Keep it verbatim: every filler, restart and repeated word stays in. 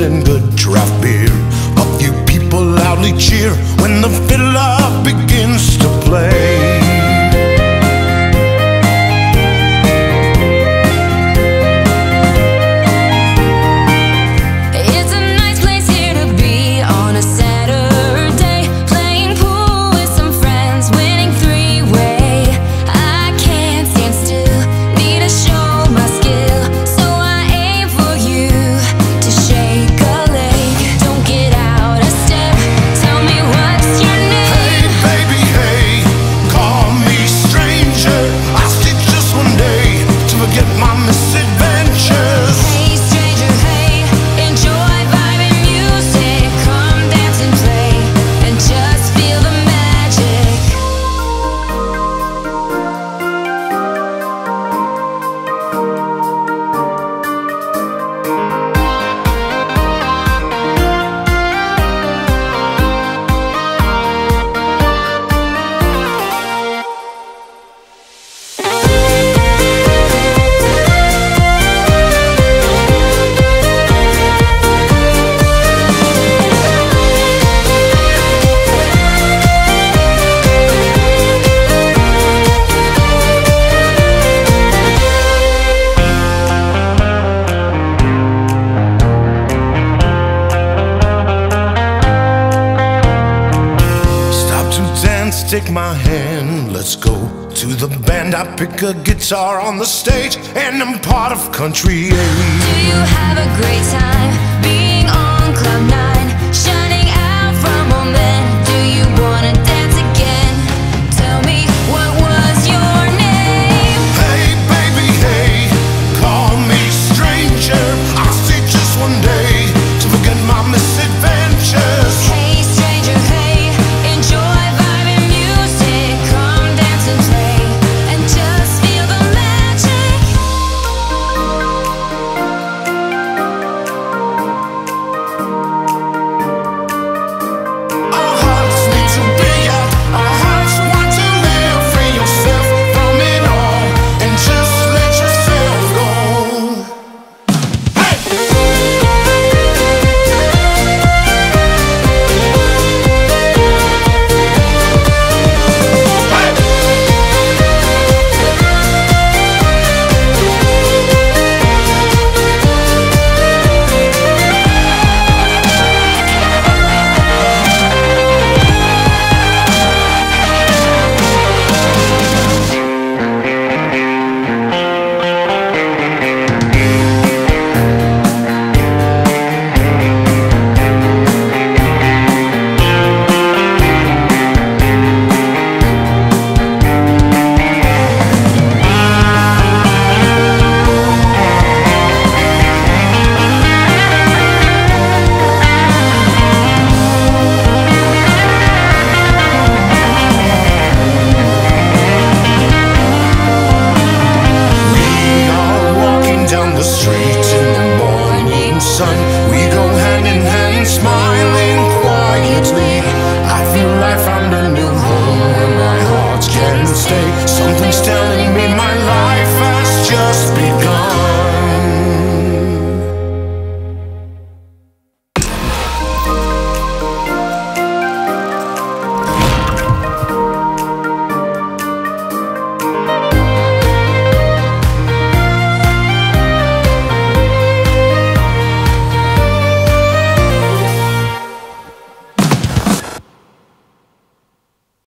and good draft beer. A few people loudly cheer when the fiddler begins to play. Take my hand, let's go to the band. I pick a guitar on the stage, and I'm part of country. Do you have a great time being on cloud nine? Shine